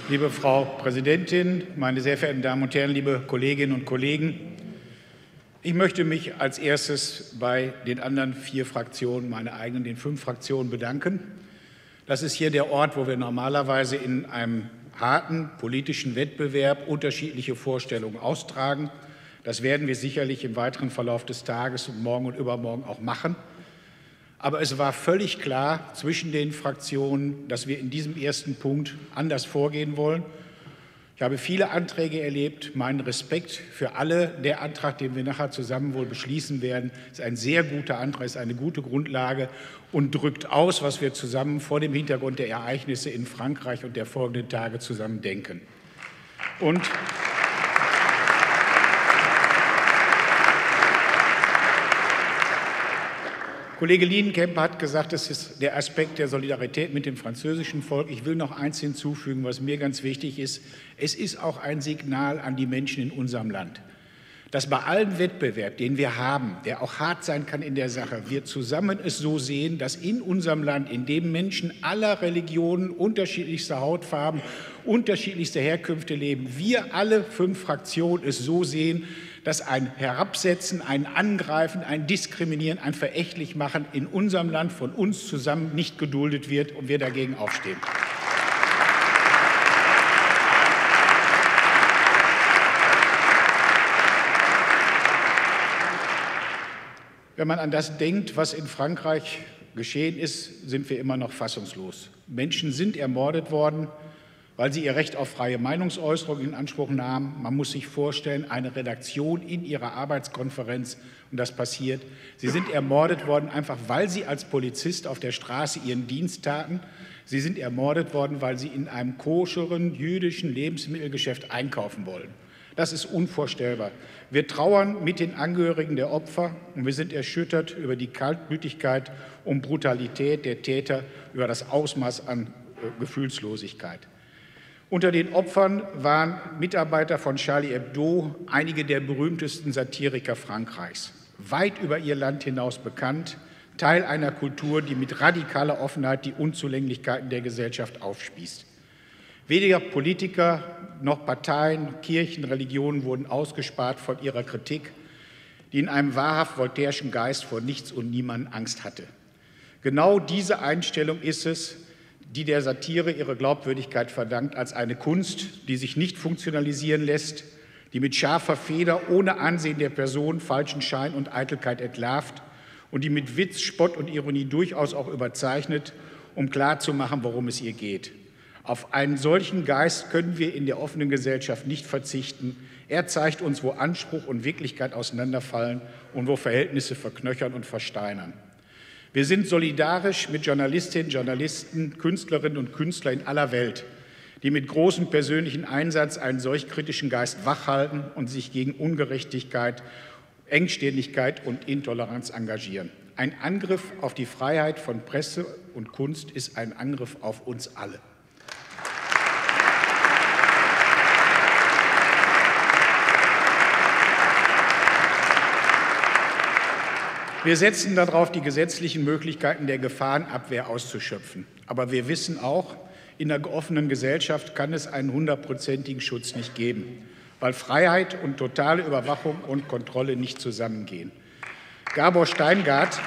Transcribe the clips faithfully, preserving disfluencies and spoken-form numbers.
Liebe Frau Präsidentin, meine sehr verehrten Damen und Herren, liebe Kolleginnen und Kollegen! Ich möchte mich als erstes bei den anderen vier Fraktionen, meine eigenen, den fünf Fraktionen bedanken. Das ist hier der Ort, wo wir normalerweise in einem harten politischen Wettbewerb unterschiedliche Vorstellungen austragen. Das werden wir sicherlich im weiteren Verlauf des Tages und morgen und übermorgen auch machen. Aber es war völlig klar zwischen den Fraktionen, dass wir in diesem ersten Punkt anders vorgehen wollen. Ich habe viele Anträge erlebt. Meinen Respekt für alle. Der Antrag, den wir nachher zusammen wohl beschließen werden, ist ein sehr guter Antrag, ist eine gute Grundlage und drückt aus, was wir zusammen vor dem Hintergrund der Ereignisse in Frankreich und der folgenden Tage zusammen denken. Und Kollege Lienenkemper hat gesagt, das ist der Aspekt der Solidarität mit dem französischen Volk. Ich will noch eins hinzufügen, was mir ganz wichtig ist. Es ist auch ein Signal an die Menschen in unserem Land, dass bei allem Wettbewerb, den wir haben, der auch hart sein kann in der Sache, wir zusammen es so sehen, dass in unserem Land, in dem Menschen aller Religionen, unterschiedlichster Hautfarben, unterschiedlichster Herkünfte leben, wir alle fünf Fraktionen es so sehen, dass ein Herabsetzen, ein Angreifen, ein Diskriminieren, ein Verächtlichmachen in unserem Land von uns zusammen nicht geduldet wird und wir dagegen aufstehen. Wenn man an das denkt, was in Frankreich geschehen ist, sind wir immer noch fassungslos. Menschen sind ermordet worden, weil sie ihr Recht auf freie Meinungsäußerung in Anspruch nahmen. Man muss sich vorstellen, eine Redaktion in ihrer Arbeitskonferenz, und das passiert. Sie sind ermordet worden, einfach weil sie als Polizist auf der Straße ihren Dienst taten. Sie sind ermordet worden, weil sie in einem koscheren jüdischen Lebensmittelgeschäft einkaufen wollen. Das ist unvorstellbar. Wir trauern mit den Angehörigen der Opfer und wir sind erschüttert über die Kaltblütigkeit und Brutalität der Täter, über das Ausmaß an äh, Gefühlslosigkeit. Unter den Opfern waren Mitarbeiter von Charlie Hebdo, einige der berühmtesten Satiriker Frankreichs, weit über ihr Land hinaus bekannt, Teil einer Kultur, die mit radikaler Offenheit die Unzulänglichkeiten der Gesellschaft aufspießt. Weder Politiker noch Parteien, Kirchen, Religionen wurden ausgespart von ihrer Kritik, die in einem wahrhaft voltairischen Geist vor nichts und niemandem Angst hatte. Genau diese Einstellung ist es, die der Satire ihre Glaubwürdigkeit verdankt, als eine Kunst, die sich nicht funktionalisieren lässt, die mit scharfer Feder ohne Ansehen der Person falschen Schein und Eitelkeit entlarvt und die mit Witz, Spott und Ironie durchaus auch überzeichnet, um klarzumachen, worum es ihr geht. Auf einen solchen Geist können wir in der offenen Gesellschaft nicht verzichten. Er zeigt uns, wo Anspruch und Wirklichkeit auseinanderfallen und wo Verhältnisse verknöchern und versteinern. Wir sind solidarisch mit Journalistinnen, Journalisten, Künstlerinnen und Künstlern in aller Welt, die mit großem persönlichen Einsatz einen solch kritischen Geist wachhalten und sich gegen Ungerechtigkeit, Engstirnigkeit und Intoleranz engagieren. Ein Angriff auf die Freiheit von Presse und Kunst ist ein Angriff auf uns alle. Wir setzen darauf, die gesetzlichen Möglichkeiten der Gefahrenabwehr auszuschöpfen. Aber wir wissen auch, in einer offenen Gesellschaft kann es einen hundertprozentigen Schutz nicht geben, weil Freiheit und totale Überwachung und Kontrolle nicht zusammengehen. Gabor Steingart,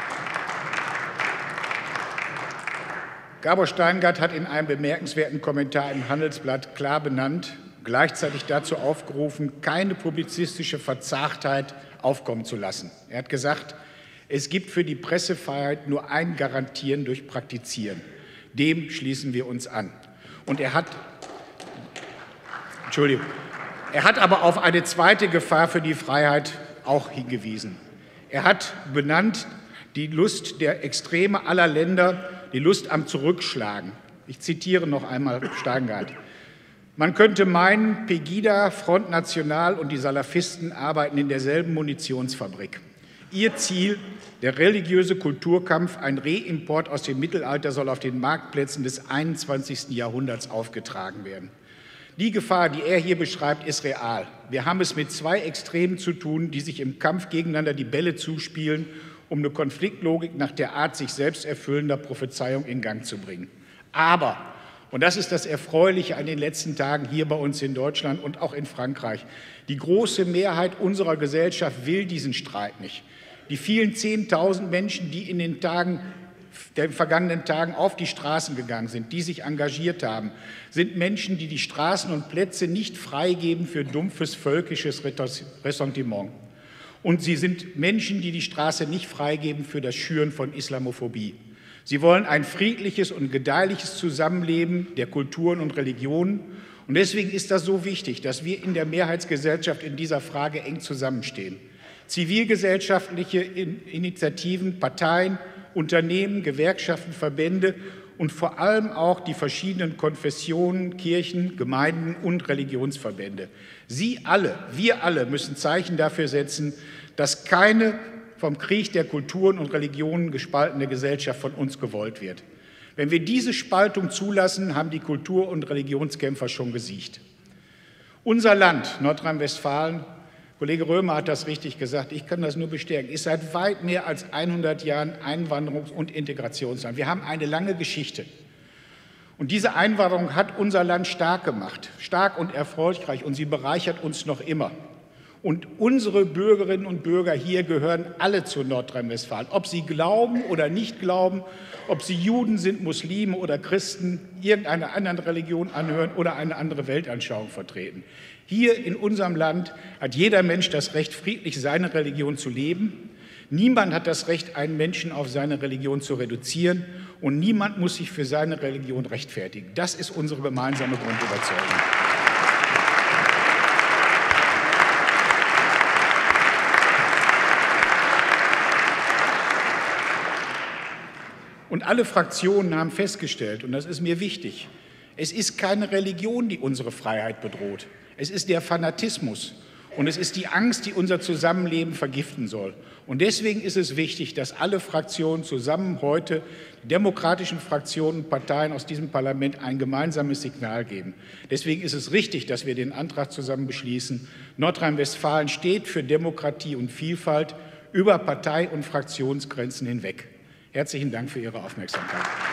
Gabor Steingart hat in einem bemerkenswerten Kommentar im Handelsblatt klar benannt, gleichzeitig dazu aufgerufen, keine publizistische Verzagtheit aufkommen zu lassen. Er hat gesagt, es gibt für die Pressefreiheit nur ein Garantieren durch Praktizieren. Dem schließen wir uns an. Und er hat, Entschuldigung, er hat aber auf eine zweite Gefahr für die Freiheit auch hingewiesen. Er hat benannt die Lust der Extreme aller Länder, die Lust am Zurückschlagen. Ich zitiere noch einmal Steingart. Man könnte meinen, Pegida, Front National und die Salafisten arbeiten in derselben Munitionsfabrik. Ihr Ziel, der religiöse Kulturkampf, ein Reimport aus dem Mittelalter, soll auf den Marktplätzen des einundzwanzigsten Jahrhunderts aufgetragen werden. Die Gefahr, die er hier beschreibt, ist real. Wir haben es mit zwei Extremen zu tun, die sich im Kampf gegeneinander die Bälle zuspielen, um eine Konfliktlogik nach der Art sich selbst erfüllender Prophezeiung in Gang zu bringen. Aber, Und das ist das Erfreuliche an den letzten Tagen hier bei uns in Deutschland und auch in Frankreich. Die große Mehrheit unserer Gesellschaft will diesen Streit nicht. Die vielen Zehntausend Menschen, die in den Tagen, den vergangenen Tagen auf die Straßen gegangen sind, die sich engagiert haben, sind Menschen, die die Straßen und Plätze nicht freigeben für dumpfes völkisches Ressentiment. Und sie sind Menschen, die die Straße nicht freigeben für das Schüren von Islamophobie. Sie wollen ein friedliches und gedeihliches Zusammenleben der Kulturen und Religionen. Und deswegen ist das so wichtig, dass wir in der Mehrheitsgesellschaft in dieser Frage eng zusammenstehen. Zivilgesellschaftliche Initiativen, Parteien, Unternehmen, Gewerkschaften, Verbände und vor allem auch die verschiedenen Konfessionen, Kirchen, Gemeinden und Religionsverbände. Sie alle, wir alle müssen Zeichen dafür setzen, dass keine vom Krieg der Kulturen und Religionen gespaltene Gesellschaft von uns gewollt wird. Wenn wir diese Spaltung zulassen, haben die Kultur- und Religionskämpfer schon gesiegt. Unser Land, Nordrhein-Westfalen, Kollege Römer hat das richtig gesagt, ich kann das nur bestärken, ist seit weit mehr als hundert Jahren Einwanderungs- und Integrationsland. Wir haben eine lange Geschichte. Und diese Einwanderung hat unser Land stark gemacht, stark und erfolgreich, und sie bereichert uns noch immer. Und unsere Bürgerinnen und Bürger hier gehören alle zu Nordrhein-Westfalen. Ob sie glauben oder nicht glauben, ob sie Juden sind, Muslime oder Christen, irgendeiner anderen Religion anhören oder eine andere Weltanschauung vertreten. Hier in unserem Land hat jeder Mensch das Recht, friedlich seine Religion zu leben. Niemand hat das Recht, einen Menschen auf seine Religion zu reduzieren. Und niemand muss sich für seine Religion rechtfertigen. Das ist unsere gemeinsame Grundüberzeugung. Und alle Fraktionen haben festgestellt, und das ist mir wichtig, es ist keine Religion, die unsere Freiheit bedroht. Es ist der Fanatismus und es ist die Angst, die unser Zusammenleben vergiften soll. Und deswegen ist es wichtig, dass alle Fraktionen zusammen heute, die demokratischen Fraktionen und Parteien aus diesem Parlament, ein gemeinsames Signal geben. Deswegen ist es richtig, dass wir den Antrag zusammen beschließen. Nordrhein-Westfalen steht für Demokratie und Vielfalt über Partei- und Fraktionsgrenzen hinweg. Herzlichen Dank für Ihre Aufmerksamkeit.